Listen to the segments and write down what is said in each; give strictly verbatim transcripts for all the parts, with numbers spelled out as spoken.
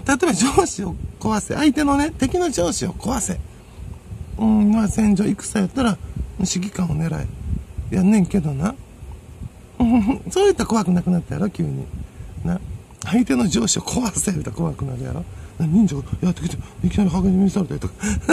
例えば上司を壊せ、相手のね、敵の上司を壊せ。うん、まあ戦場戦やったら、指揮官を狙え。やんねんけどな。そういったら怖くなくなったやろ、急に。な。相手の上司を壊せ言うたら怖くなるやろ。忍者がやってきて、いきなりハゲに見されたりとか。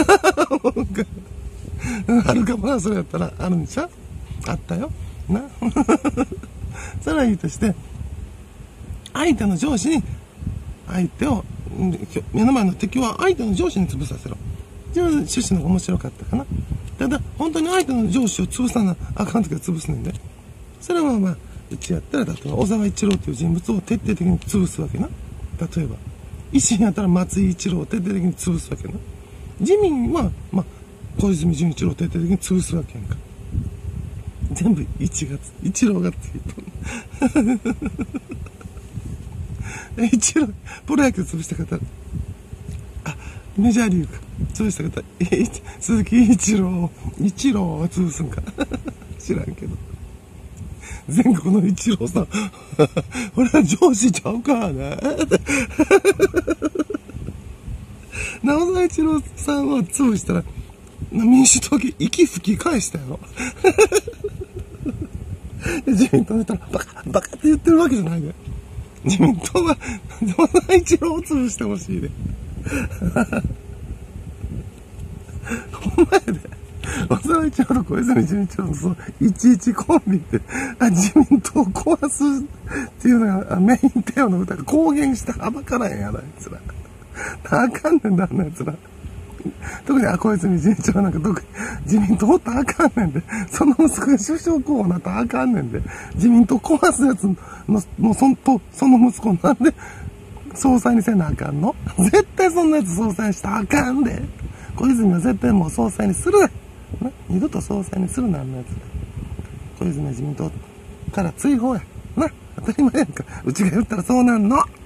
あるかもな、それやったら。あるんでしょ？あったよ。な。それはいいとして、相手の上司に、相手を、目の前の敵は相手の上司に潰させろ。自分の趣旨の方が面白かったかな。ただ、本当に相手の上司を潰さなあかんときは潰すねんで。それはまあ、うちやったら、例えば、小沢一郎という人物を徹底的に潰すわけな。例えば、維新やったら松井一郎を徹底的に潰すわけな。自民は、まあ、小泉純一郎を徹底的に潰すわけやんか。全部いちがつ、一郎がついとる。一郎、プロ野球潰した方、あ、メジャーリーグか。潰した方、鈴木一郎、一郎を潰すんか。知らんけど。全国の一郎さん、俺は上司ちゃうからね。直沢一郎さんを潰したら、民主党に息吹き返したよ。自民党の人はバカ、バカって言ってるわけじゃないで。自民党は、直沢一郎を潰してほしいで。ほんまやで。小沢一郎と小泉純一郎のそのいちいちコンビってあ自民党を壊すっていうのがメインテーマの歌が公言してはばからんやな、あいつら。あかんねんだ、あんなやつら。特に小泉純一郎なんか特に自民党ってあかんねんで。その息子が首相候補になったらあかんねんで。自民党壊すやつの、のそんと、その息子なんで総裁にせなあかんの？絶対そんなやつ総裁にしたらあかんで。小泉は絶対もう総裁にするな。な二度と総裁にするな、あんなやつ。小泉は自民党から追放や。な、当たり前やんか。うちが言ったらそうなんの。